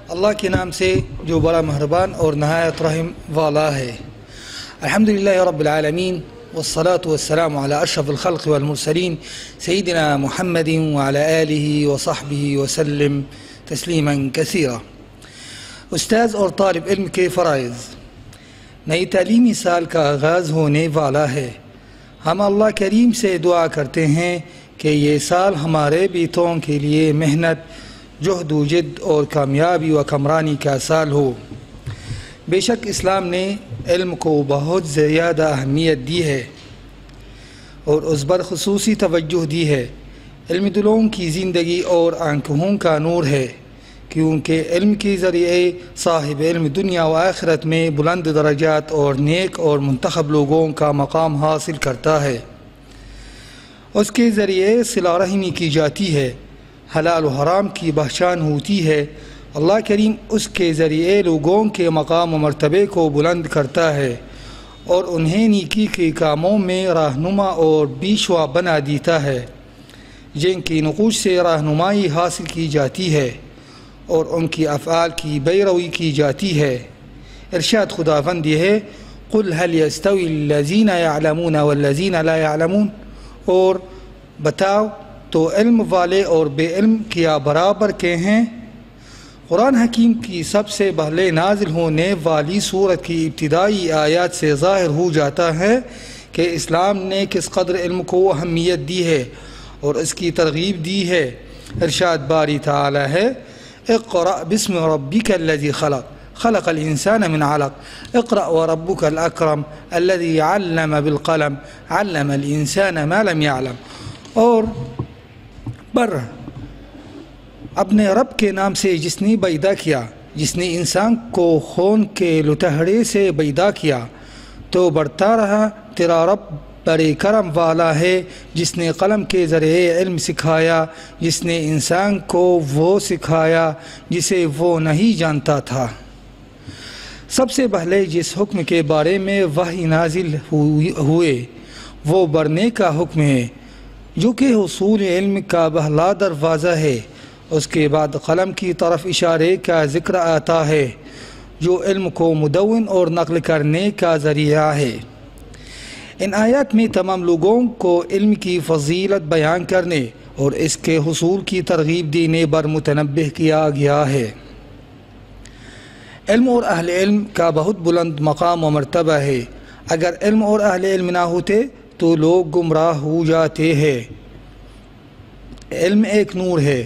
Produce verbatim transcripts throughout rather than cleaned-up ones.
اللہ کے نام سے جو بڑا مہربان اور نہایت رحم والا ہے۔ الحمدللہ رب العالمین والصلاة والسلام على اشرف الخلق والمرسلین سیدنا محمد وعلى آلہ وصحبہ وسلم تسلیما کثیرا۔ استاذ اور طالب علم کے فرائض۔ نئی تعلیمی سال کا آغاز ہونے والا ہے۔ ہم اللہ کریم سے دعا کرتے ہیں کہ یہ سال ہمارے بیٹوں کے لیے محنت، جہد و جد اور کامیابی و کمرانی کا سال ہو۔ بے شک اسلام نے علم کو بہت زیادہ اہمیت دی ہے اور اس پر خصوصی توجہ دی ہے۔ علم دلوں کی زندگی اور آنکھوں کا نور ہے، کیونکہ علم کے ذریعے صاحب علم دنیا و آخرت میں بلند درجات اور نیک اور منتخب لوگوں کا مقام حاصل کرتا ہے۔ اس کے ذریعے صلہ رحمی کی جاتی ہے، حلال و حرام کی پہچان ہوتی ہے۔ اللہ کریم اس کے ذریعے لوگوں کے مقام و مرتبے کو بلند کرتا ہے اور انہیں نیکی کے کاموں میں رہنما اور پیشوا بنا دیتا ہے، جن کی نقوش سے رہنمائی حاصل کی جاتی ہے اور ان کی افعال کی پیروی کی جاتی ہے۔ ارشاد خداوند یہ ہے، قل هل يستوي الذين يعلمون والذين لا يعلمون، اور بتاؤ تو علم والے اور بے علم کیا برابر کے ہیں؟ قرآن حکیم کی سب سے پہلے نازل ہونے والی سورت کی ابتدائی آیات سے ظاہر ہو جاتا ہے کہ اسلام نے کس قدر علم کو اہمیت دی ہے اور اس کی ترغیب دی ہے۔ ارشاد باری تعالی ہے، اقرأ باسم ربک الذی خلق خلق الانسان من علق اقرأ وربک الاکرم الذی علم بالقلم علم الانسان ما لم يعلم، اور پر اپنے رب کے نام سے جس نے پیدا کیا، جس نے انسان کو خون کے لتہڑے سے پیدا کیا، تو بڑھتا رہا تیرا رب بڑے کرم والا ہے، جس نے قلم کے ذریعے علم سکھایا، جس نے انسان کو وہ سکھایا جسے وہ نہیں جانتا تھا۔ سب سے پہلے جس حکم کے بارے میں وحی نازل ہوئے وہ پڑھنے کا حکم ہے، جو کہ حصول علم کا پہلا دروازہ ہے۔ اس کے بعد قلم کی طرف اشارے کا ذکر آتا ہے، جو علم کو مدون اور نقل کرنے کا ذریعہ ہے۔ ان آیات میں تمام لوگوں کو علم کی فضیلت بیان کرنے اور اس کے حصول کی ترغیب دینے پر متنبہ کیا گیا ہے۔ علم اور اہل علم کا بہت بلند مقام و مرتبہ ہے۔ اگر علم اور اہل علم نہ ہوتے تو لوگ گمراہ ہو جاتے ہیں۔ علم ایک نور ہے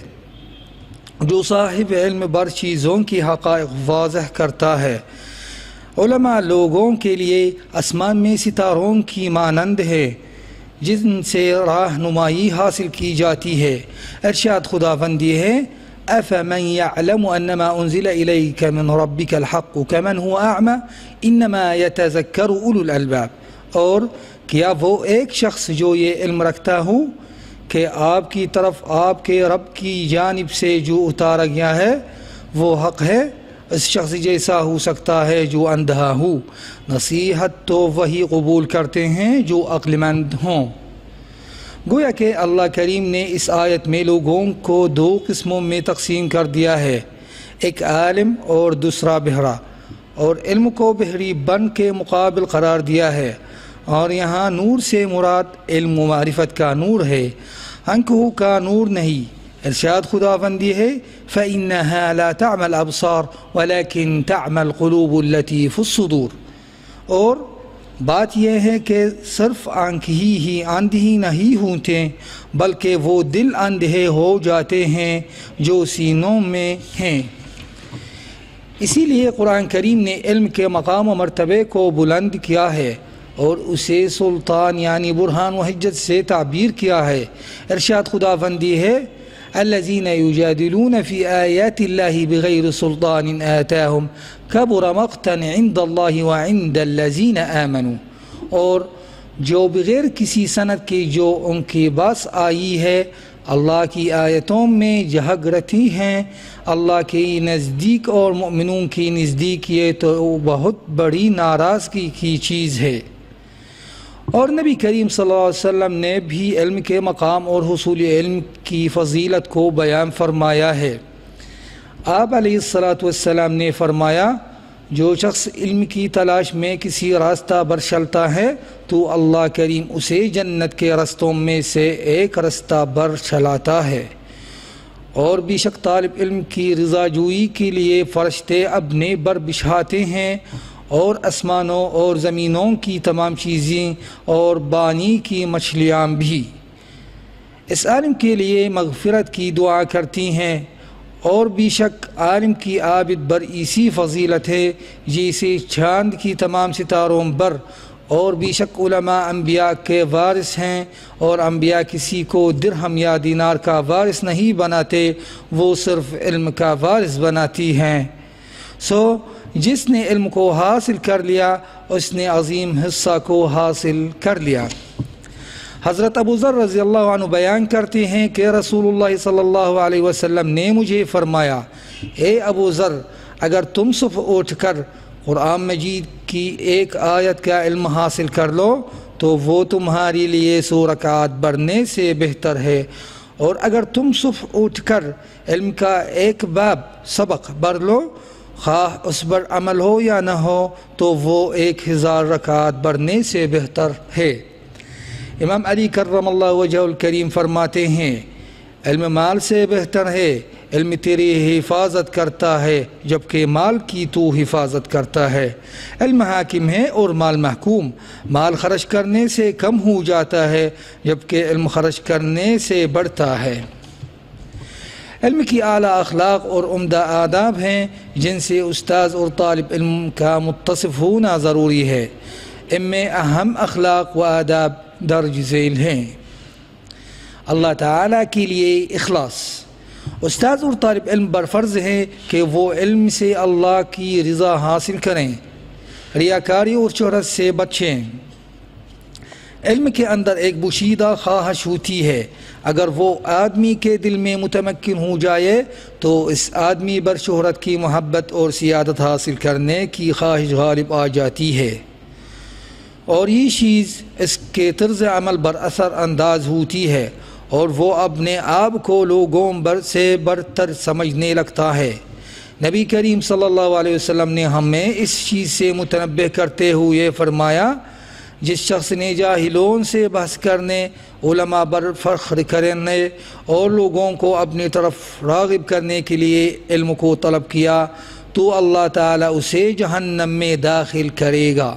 جو صاحب علم بر چیزوں کی حقائق واضح کرتا ہے۔ علماء لوگوں کے لیے آسمان میں ستاروں کی مانند ہے، جن سے رہنمائی حاصل کی جاتی ہے۔ ارشاد خداوند یہ ہے، أَفَمَنْ يَعْلَمُ أَنَّمَا أُنزِلَ إِلَيْكَ مِنْ رَبِّكَ الْحَقُّ كَمَنْ هُوَ أَعْمَى إِنَّمَا يَتَذَكَّرُ أُولُو الْأَلْبَابِ، اور کیا وہ ایک شخص جو یہ علم رکھتا ہو کہ آپ کی طرف آپ کے رب کی جانب سے جو اتارا گیا ہے وہ حق ہے، اس شخص جیسا ہو سکتا ہے جو اندھا ہو۔ نصیحت تو وہی قبول کرتے ہیں جو عقل مند ہوں۔ گویا کہ اللہ کریم نے اس آیت میں لوگوں کو دو قسموں میں تقسیم کر دیا ہے، ایک عالم اور دوسرا بہرا، اور علم کو بحری بن کے مقابل قرار دیا ہے، اور یہاں نور سے مراد علم و معرفت کا نور ہے، آنکھوں کا نور نہیں۔ ارشاد خداوندی ہے، فَإِنَّهَا لَا تَعْمَى الْأَبْصَارُ وَلَكِنْ تَعْمَى الْقُلُوبُ الَّتِي فِي الصُّدُورِ، اور بات یہ ہے کہ صرف آنکھ ہی ہی اندھی نہیں ہوتے بلکہ وہ دل اندھے ہو جاتے ہیں جو سینوں میں ہیں۔ اسی لیے قرآن کریم نے علم کے مقام و مرتبے کو بلند کیا ہے اور اسے سلطان یعنی برہان و حجت سے تعبیر کیا ہے۔ ارشاد خداوندی ہے، الذین یجادلون فی آیات اللہ بغیر سلطان آتاہم کبر مقتا عند اللہ وعند الذین آمنوا، اور جو بغیر کسی سند کے جو ان کے پاس آئی ہے اللہ کی آیتوں میں جھگڑتی ہیں، اللہ کے نزدیک اور مومنوں کی نزدیک یہ تو بہت بڑی ناراضگی کی چیز ہے۔ اور نبی کریم صلی اللہ علیہ وسلم نے بھی علم کے مقام اور حصول علم کی فضیلت کو بیان فرمایا ہے۔ آپ علیہ الصلاۃ والسلام نے فرمایا جو شخص علم کی تلاش میں کسی راستہ پر چلتا ہے تو اللہ کریم اسے جنت کے رستوں میں سے ایک راستہ پر چلاتا ہے، اور بے شک طالب علم کی رضا جوئی کے لیے فرشتے اپنے بر بچھاتے ہیں، اور آسمانوں اور زمینوں کی تمام چیزیں اور پانی کی مچھلیاں بھی اس عالم کے لیے مغفرت کی دعا کرتی ہیں، اور بے شک عالم کی عابد پر ایسی فضیلت ہے جیسے چاند کی تمام ستاروں پر، اور بے شک علماء انبیاء کے وارث ہیں، اور انبیاء کسی کو درہم یا دینار کا وارث نہیں بناتے، وہ صرف علم کا وارث بناتی ہیں۔ سو جس نے علم کو حاصل کر لیا اس نے عظیم حصہ کو حاصل کر لیا۔ حضرت ابو ذر رضی اللہ عنہ بیان کرتے ہیں کہ رسول اللہ صلی اللہ علیہ وسلم نے مجھے فرمایا، اے ابو ذر، اگر تم صبح اٹھ کر قرآن مجید کی ایک آیت کا علم حاصل کر لو تو وہ تمہارے لیے سو رکعات پڑھنے سے بہتر ہے، اور اگر تم صبح اٹھ کر علم کا ایک باب سبق پڑھ لو، خواہ اس پر عمل ہو یا نہ ہو، تو وہ ایک ہزار رکعات پڑھنے سے بہتر ہے۔ امام علی کرم اللہ وجہہ الکریم فرماتے ہیں، علم مال سے بہتر ہے، علم تیری حفاظت کرتا ہے جبکہ مال کی تو حفاظت کرتا ہے۔ علم حاکم ہے اور مال محکوم، مال خرچ کرنے سے کم ہو جاتا ہے جبکہ علم خرچ کرنے سے بڑھتا ہے۔ علم کی اعلیٰ اخلاق اور عمدہ آداب ہیں جن سے استاذ اور طالب علم کا متصف ہونا ضروری ہے۔ ان میں اہم اخلاق و آداب درج ذیل ہیں۔ اللہ تعالیٰ کے لیے اخلاص، استاذ اور طالب علم پر فرض ہے کہ وہ علم سے اللہ کی رضا حاصل کریں، ریاکاری اور شہرت سے بچیں۔ علم کے اندر ایک پوشیدہ خواہش ہوتی ہے، اگر وہ آدمی کے دل میں متمکن ہو جائے تو اس آدمی پر شہرت کی محبت اور سیادت حاصل کرنے کی خواہش غالب آ جاتی ہے، اور یہ چیز اس کے طرز عمل پر اثر انداز ہوتی ہے، اور وہ اپنے آپ کو لوگوں پر سے برتر سمجھنے لگتا ہے۔ نبی کریم صلی اللہ علیہ وسلم نے ہمیں اس چیز سے متنبہ کرتے ہوئے فرمایا، جس شخص نے جاہلوں سے بحث کرنے، علماء پر فخر کرنے اور لوگوں کو اپنی طرف راغب کرنے کے لیے علم کو طلب کیا تو اللہ تعالیٰ اسے جہنم میں داخل کرے گا۔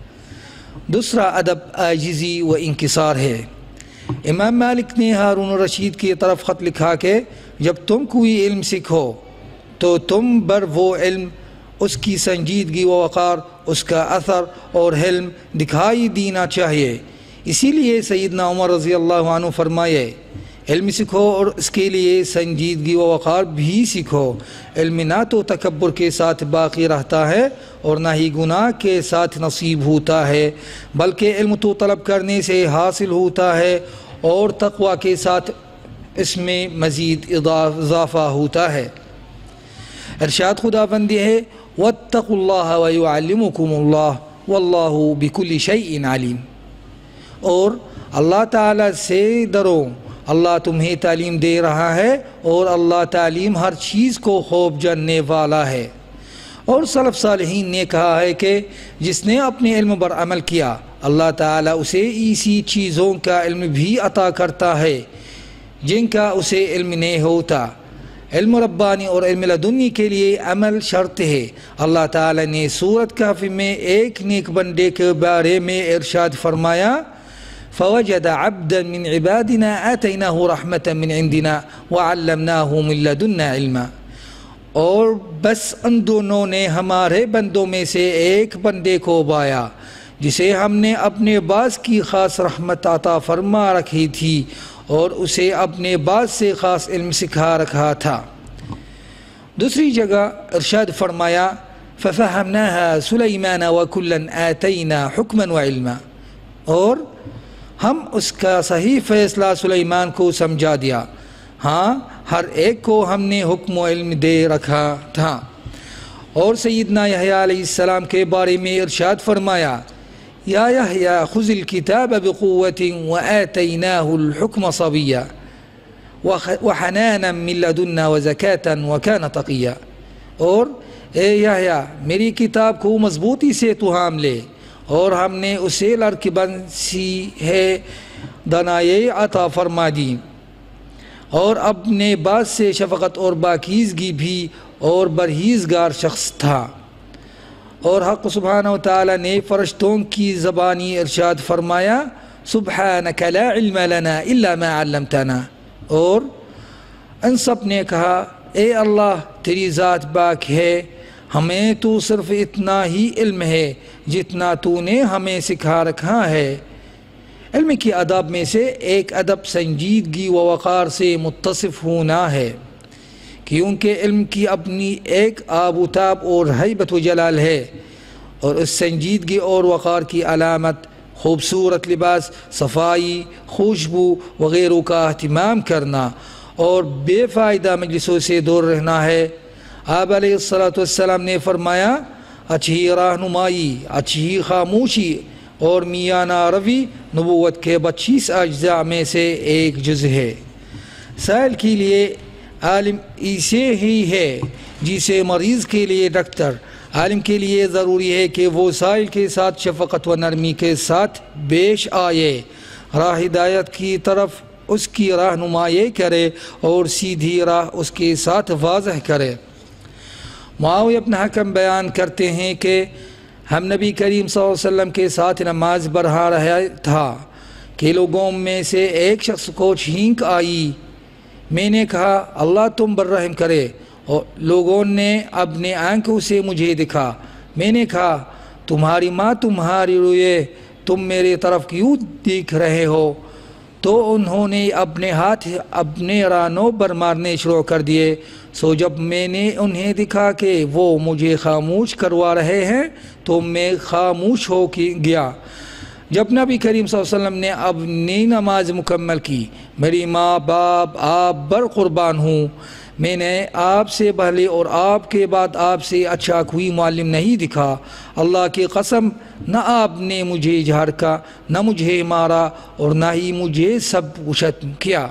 دوسرا ادب عاجزی و انکسار ہے۔ امام مالک نے ہارون الرشید کی طرف خط لکھا کہ جب تم کوئی علم سیکھو تو تم پر وہ علم، اس کی سنجیدگی و وقار، اس کا اثر اور حلم دکھائی دینا چاہیے۔ اسی لیے سیدنا عمر رضی اللہ عنہ فرمائے، علم سیکھو اور اس کے لیے سنجیدگی و وقار بھی سیکھو۔ علم نہ تو تکبر کے ساتھ باقی رہتا ہے اور نہ ہی گناہ کے ساتھ نصیب ہوتا ہے، بلکہ علم تو طلب کرنے سے حاصل ہوتا ہے اور تقوی کے ساتھ اس میں مزید اضافہ ہوتا ہے۔ ارشاد خداوندی ہے، وَاتَّقُوا اللَّهَ وَيُعَلِّمُكُمُ اللَّهُ وَاللَّهُ بِكُلِّ شَيْءٍ عَلِيمٌ، اور اللہ تعالیٰ سے ڈرو، اللہ تمہیں تعلیم دے رہا ہے اور اللہ تعلیم ہر چیز کو خوب جاننے والا ہے۔ اور سلف صالحین نے کہا ہے کہ جس نے اپنے علم پر عمل کیا اللہ تعالیٰ اسے ایسی چیزوں کا علم بھی عطا کرتا ہے جن کا اسے علم نہیں ہوتا۔ علم ربانی اور علم لدنی کے لیے عمل شرط ہے۔ اللہ تعالیٰ نے سورۃ کہف میں ایک نیک بندے کے بارے میں ارشاد فرمایا، فوجد عبدا من عبادنا آتیناہ رحمتا من عندنا وعلمناہ من لدنا علما، اور بس ان دونوں نے ہمارے بندوں میں سے ایک بندے کو پایا جسے ہم نے اپنے باز کی خاص رحمت عطا فرما رکھی تھی اور اسے اپنے باز سے خاص علم سکھا رکھا تھا۔ دوسری جگہ ارشاد فرمایا، فَفَهَمْنَاهَا سُلَيْمَانَ وَكُلًّا آتَيْنَا حُكْمًا وَعِلْمًا، اور ہم اس کا صحیح فیصلہ سلیمان کو سمجھا دیا، ہاں ہر ایک کو ہم نے حکم و علم دے رکھا تھا۔ اور سیدنا یحییٰ علیہ السلام کے بارے میں ارشاد فرمایا، یا یحییٰ خذ الکتاب بقوة وآتیناہ الحکم صبیا، وحنانا من لدنا وزکاة وکان تقیا، اور اے یحییٰ میری کتاب کو مضبوطی سے تو ہام لے، اور ہم نے اسے لڑکبن سی ہے دانائی عطا فرما دی، اور اپنے بعد سے شفقت اور پاکیزگی بھی، اور پرہیزگار شخص تھا۔ اور حق سبحانہ وتعالی نے فرشتوں کی زبانی ارشاد فرمایا سبحانک لا علم لنا الا ما علمتنا، اور ان سب نے کہا اے اللہ تیری ذات پاک ہے، ہمیں تو صرف اتنا ہی علم ہے جتنا تو نے ہمیں سکھا رکھا ہے۔ علم کی ادب میں سے ایک ادب سنجیدگی و وقار سے متصف ہونا ہے، کیونکہ علم کی اپنی ایک آب و تاب اور ہیبت و جلال ہے، اور اس سنجیدگی اور وقار کی علامت خوبصورت لباس، صفائی، خوشبو وغیرہ کا اہتمام کرنا اور بے فائدہ مجلسوں سے دور رہنا ہے۔ آپ علیہ السلام نے فرمایا اچھی رہنمائی، اچھی خاموشی اور میانہ روی نبوت کے پچیس اجزاء میں سے ایک جز ہے۔ سائل کے لیے عالم ایسے ہی ہے جسے مریض کے لیے ڈاکٹر۔ عالم کے لیے ضروری ہے کہ وہ سائل کے ساتھ شفقت و نرمی کے ساتھ پیش آئے، راہ ہدایت کی طرف اس کی رہنمائی کرے اور سیدھی راہ اس کے ساتھ واضح کرے۔ معاویہ بن حکم بیان کرتے ہیں کہ ہم نبی کریم صلی اللہ علیہ وسلم کے ساتھ نماز پڑھا رہا تھا کہ لوگوں میں سے ایک شخص کو چھینک آئی۔ میں نے کہا اللہ تم پر رحم کرے، اور لوگوں نے اپنے آنکھوں سے مجھے دکھا۔ میں نے کہا تمہاری ماں تمہاری روئے، تم میرے طرف کیوں دیکھ رہے ہو؟ تو انہوں نے اپنے ہاتھ اپنے رانوں پر مارنے شروع کر دیے۔ سو جب میں نے انہیں دکھا کہ وہ مجھے خاموش کروا رہے ہیں تو میں خاموش ہو گیا۔ جب نبی کریم صلی اللہ علیہ وسلم نے اپنی نماز مکمل کی، میری ماں باپ آپ پر قربان ہوں، میں نے آپ سے پہلے اور آپ کے بعد آپ سے اچھا کوئی معلم نہیں دکھا۔ اللہ کی قسم نہ آپ نے مجھے جھڑکا، نہ مجھے مارا، اور نہ ہی مجھے سب کچھ کیا۔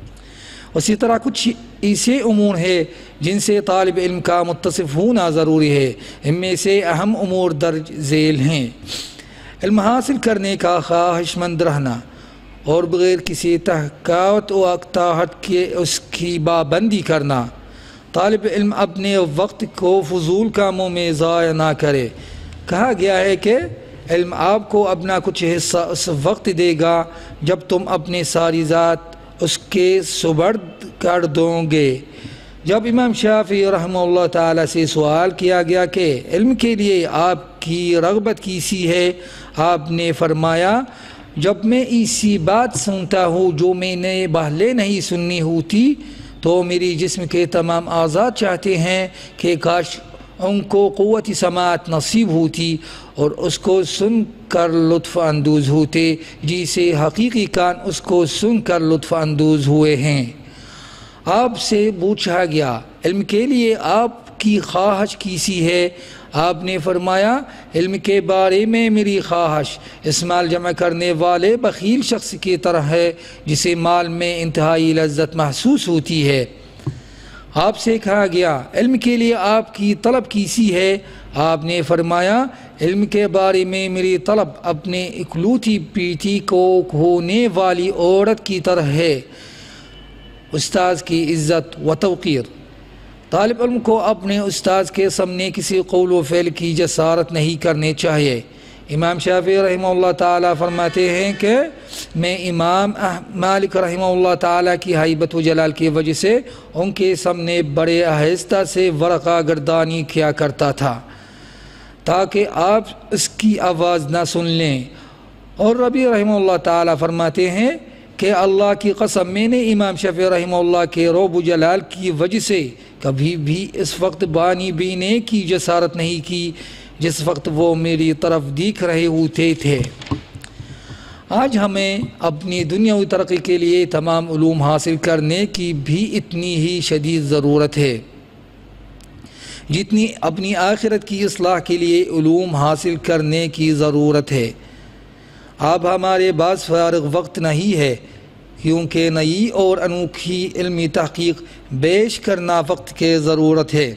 اسی طرح کچھ ایسے امور ہیں جن سے طالب علم کا متصف ہونا ضروری ہے۔ ان میں سے اہم امور درج ذیل ہیں: علم حاصل کرنے کا خواہش مند رہنا اور بغیر کسی تحقیقات و اقتحاط کے اس کی پابندی کرنا۔ طالب علم اپنے وقت کو فضول کاموں میں ضائع نہ کرے۔ کہا گیا ہے کہ علم آپ کو اپنا کچھ حصہ اس وقت دے گا جب تم اپنی ساری ذات اس کے سپرد کر دو گے۔ جب امام شافعی رحمہ اللہ تعالیٰ سے سوال کیا گیا کہ علم کے لیے آپ کی رغبت کیسی ہے، آپ نے فرمایا جب میں ایسی بات سنتا ہوں جو میں نے پہلے نہیں سنی ہوتی تو میری جسم کے تمام اعضاء چاہتے ہیں کہ کاش ان کو قوت سماعت نصیب ہوتی اور اس کو سن کر لطف اندوز ہوتے جیسے حقیقی کان اس کو سن کر لطف اندوز ہوئے ہیں۔ آپ سے پوچھا گیا علم کے لیے آپ کی خواہش کیسی ہے؟ آپ نے فرمایا علم کے بارے میں میری خواہش اس مال جمع کرنے والے بخیل شخص کی طرح ہے جسے مال میں انتہائی لذت محسوس ہوتی ہے۔ آپ سے کہا گیا علم کے لیے آپ کی طلب کیسی ہے؟ آپ نے فرمایا علم کے بارے میں میری طلب اپنے اکلوتی بیٹی کو کھونے والی عورت کی طرح ہے۔ استاذ کی عزت و توقیر: طالب علم کو اپنے استاذ کے سامنے کسی قول و فعل کی جسارت نہیں کرنی چاہیے۔ امام شافعی رحمہ اللہ تعالیٰ فرماتے ہیں کہ میں امام مالک رحمہ اللہ تعالیٰ کی ہیبت و جلال کی وجہ سے ان کے سامنے بڑے آہستہ سے ورقہ گردانی کیا کرتا تھا تاکہ آپ اس کی آواز نہ سن لیں۔ اور ربی رحمہ اللہ تعالیٰ فرماتے ہیں کہ اللہ کی قسم میں نے امام شافعی رحمہ اللہ کے رعب و جلال کی وجہ سے کبھی بھی اس وقت بانی بینے کی جسارت نہیں کی جس وقت وہ میری طرف دیکھ رہے ہوتے تھے۔ آج ہمیں اپنی دنیاوی ترقی کے لیے تمام علوم حاصل کرنے کی بھی اتنی ہی شدید ضرورت ہے جتنی اپنی آخرت کی اصلاح کے لیے علوم حاصل کرنے کی ضرورت ہے۔ اب ہمارے پاس فارغ وقت نہیں ہے کیونکہ نئی اور انوکھی علمی تحقیق پیش کرنا وقت کی ضرورت ہے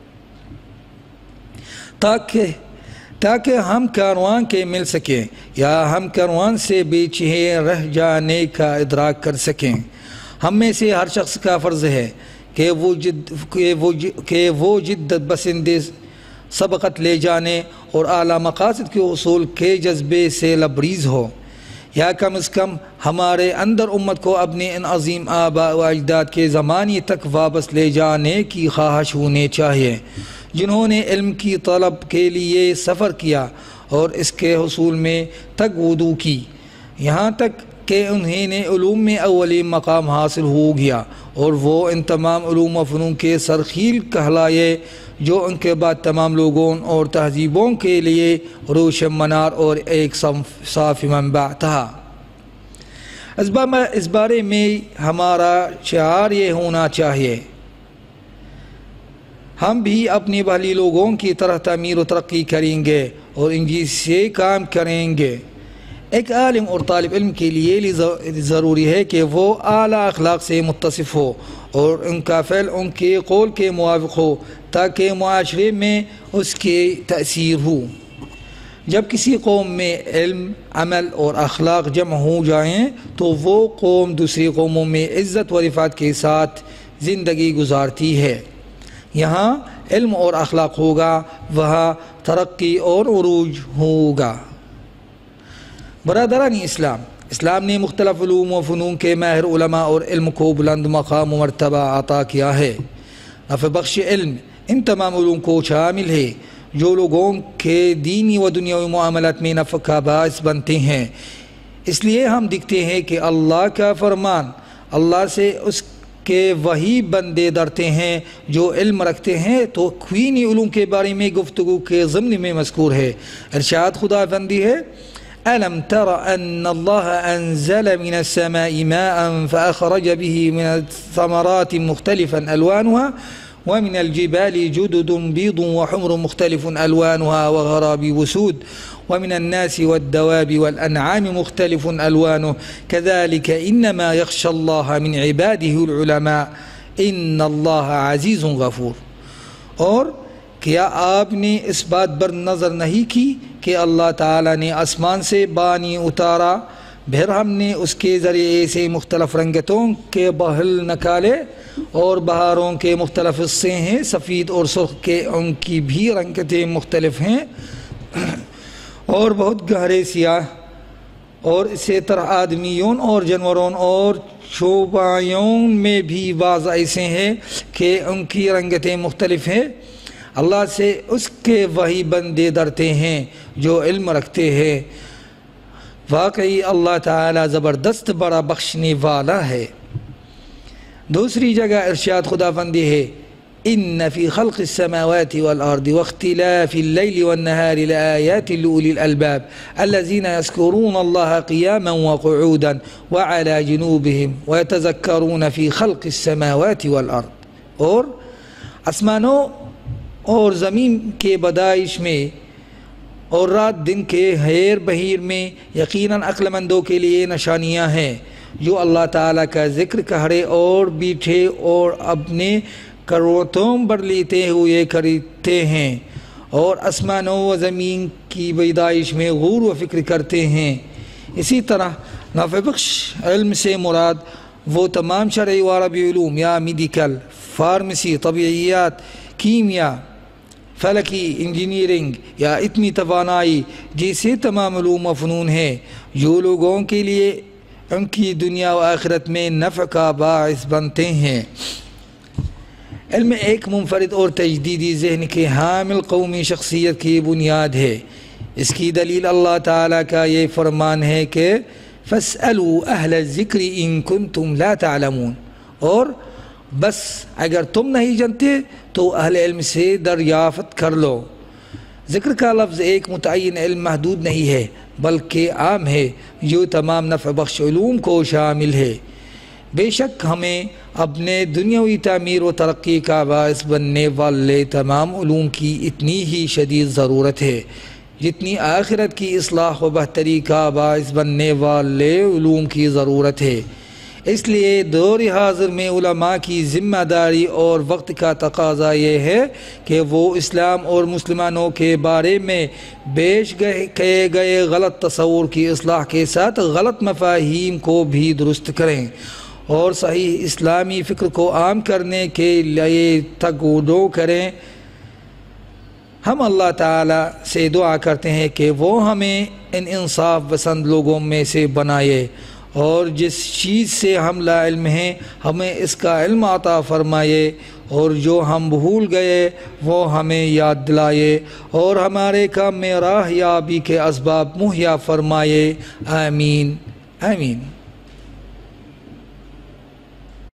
تاکہ تاکہ ہم کاروان کے مل سکیں یا ہم کاروان سے پیچھے رہ جانے کا ادراک کر سکیں۔ ہم میں سے ہر شخص کا فرض ہے کہ وہ جد کہ وہ کہ وہ جدت پسندی سبقت لے جانے اور اعلیٰ مقاصد کے حصول کے جذبے سے لبریز ہو، یا کم از کم ہمارے اندر امت کو اپنے ان عظیم آباء و اجداد کے زمانے تک واپس لے جانے کی خواہش ہونی چاہیے، جنہوں نے علم کی طلب کے لیے سفر کیا اور اس کے حصول میں تگودو کی، یہاں تک کہ انہیں نے علوم میں اولی مقام حاصل ہو گیا، اور وہ ان تمام علوم و فنون کے سرخیل کہلائے جو ان کے بعد تمام لوگوں اور تہذیبوں کے لیے روشن منار اور ایک صاف منبع تھا۔ اس بارے میں ہمارا شعار یہ ہونا چاہیے، ہم بھی اپنے بھلی لوگوں کی طرح تعمیر و ترقی کریں گے اور انجیل سے کام کریں گے۔ ایک عالم اور طالب علم کے لیے ضروری ہے کہ وہ اعلیٰ اخلاق سے متصف ہو اور ان کا فعل ان کے قول کے موافق ہو تاکہ معاشرے میں اس کی تأثیر ہو۔ جب کسی قوم میں علم، عمل اور اخلاق جمع ہو جائیں تو وہ قوم دوسری قوموں میں عزت و رفعت کے ساتھ زندگی گزارتی ہے۔ یہاں علم اور اخلاق ہوگا، وہاں ترقی اور عروج ہوگا۔ برادران اسلام، اسلام نے مختلف علوم و فنون کے ماہر علماء اور علم کو بلند مقام و مرتبہ عطا کیا ہے۔ نفع بخش علم ان تمام علوم کو شامل ہے جو لوگوں کے دینی و دنیاوی معاملات میں نفع کا باعث بنتے ہیں۔ اس لیے ہم دیکھتے ہیں کہ اللہ کا فرمان، اللہ سے اس کے وہی بندے ڈرتے ہیں جو علم رکھتے ہیں، تو دینی علوم کے بارے میں گفتگو کے ضمن میں مذکور ہے۔ ارشاد خدا بندی ہے، أَلَمْ تَرَ أَنَّ اللَّهَ أَنزَلَ مِنَ السَّمَاءِ مَاءً فَأَخْرَجَ بِهِ مِنَ الثَّمَرَاتِ مُخْتَلِفًا أَلْوَانُهَا وَمِنَ الْجِبَالِ جُدُدٌ بِيضٌ وَحُمْرٌ مُخْتَلِفٌ أَلْوَانُهَا وَغَرَابِيبُ سُودٌ وَمِنَ النَّاسِ وَالدَّوَابِ وَالْأَنْعَامِ مُخْتَلِفٌ أَلْوَانُهُ كَذَلِكَ إِنَّمَا يَخْشَى اللَّهَ مِنْ عِبَادِهِ الْعُلَمَاءُ إِنَّ اللَّهَ عَزِيزٌ غَفُورٌ۔ اور کیا آپ نے اس بات پر نظر نہیں کی کہ اللہ تعالیٰ نے آسمان سے پانی اتارا، پھر ہم نے اس کے ذریعے سے مختلف رنگتوں کے بحل نکالے، اور بہاروں کے مختلف حصے ہیں، سفید اور سرخ کے ان کی بھی رنگتیں مختلف ہیں، اور بہت گہرے سیاہ، اور اسی طرح آدمیوں اور جانوروں اور چوپایوں میں بھی بعض ایسے ہیں کہ ان کی رنگتیں مختلف ہیں۔ اللہ سے اس کے وہی بندے ڈرتے ہیں جو علم رکھتے ہیں، واقعی اللہ تعالی زبردست بڑا بخشنے والا ہے۔ دوسری جگہ ارشاد خدا بندی ہے، إِنَّ فِي خَلْقِ السَّمَاوَاتِ وَالْأَرْضِ وَاخْتِلَافِ اللَّيْلِ وَالنَّهَارِ لَآيَاتٍ لِأُولِي الْأَلْبَابِ الَّذِينَ يَذْكُرُونَ اللَّهَ قِيَامًا وَقُعُودًا وَعَلَى جُنُوبِهِمْ وَيَتَذَكَّرُونَ فِي خَلْقِ السَّمَاوَاتِ وَالْأَرْضِ۔ اور آسمانوں اور زمین کے پیدائش میں اور رات دن کے ہیر بہیر میں یقیناً عقل مندوں کے لیے نشانیاں ہیں جو اللہ تعالیٰ کا ذکر کھڑے اور بیٹھے اور اپنے کروٹوں پر لیتے ہوئے کرتے ہیں، اور آسمانوں و زمین کی پیدائش میں غور و فکر کرتے ہیں۔ اسی طرح نفع بخش علم سے مراد وہ تمام شرعی و عربی علوم یا میڈیکل، فارمیسی، طبیعیات، کیمیا، فلکی، انجینئرنگ یا اتمی توانائی جیسے تمام علوم و فنون ہیں جو لوگوں کے لیے ان کی دنیا و آخرت میں نفع کا باعث بنتے ہیں۔ علم ایک منفرد اور تجدیدی ذہن کے حامل قومی شخصیت کی بنیاد ہے۔ اس کی دلیل اللہ تعالیٰ کا یہ فرمان ہے کہ فَاسْأَلُوا أَهْلَ الذِّكْرِ إِن كُنتُمْ لَا تَعْلَمُونَ، اور بس اگر تم نہیں جانتے تو اہل علم سے دریافت کر لو۔ ذکر کا لفظ ایک متعین علم محدود نہیں ہے بلکہ عام ہے جو تمام نفع بخش علوم کو شامل ہے۔ بے شک ہمیں اپنے دنیاوی تعمیر و ترقی کا باعث بننے والے تمام علوم کی اتنی ہی شدید ضرورت ہے جتنی آخرت کی اصلاح و بہتری کا باعث بننے والے علوم کی ضرورت ہے۔ اس لیے دور حاضر میں علماء کی ذمہ داری اور وقت کا تقاضا یہ ہے کہ وہ اسلام اور مسلمانوں کے بارے میں پیش کیے گئے غلط تصور کی اصلاح کے ساتھ غلط مفاہیم کو بھی درست کریں اور صحیح اسلامی فکر کو عام کرنے کے لیے تگ و دو کریں۔ ہم اللہ تعالیٰ سے دعا کرتے ہیں کہ وہ ہمیں ان انصاف پسند لوگوں میں سے بنائے اور جس چیز سے ہم لا علم ہیں ہمیں اس کا علم عطا فرمائے، اور جو ہم بھول گئے وہ ہمیں یاد دلائے اور ہمارے کام میں راہ یابی کے اسباب مہیا فرمائے۔ آمین آمین۔